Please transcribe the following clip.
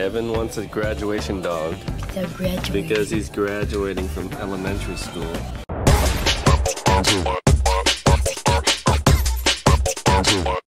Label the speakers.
Speaker 1: Evan wants a graduation dog because he's graduating from elementary school.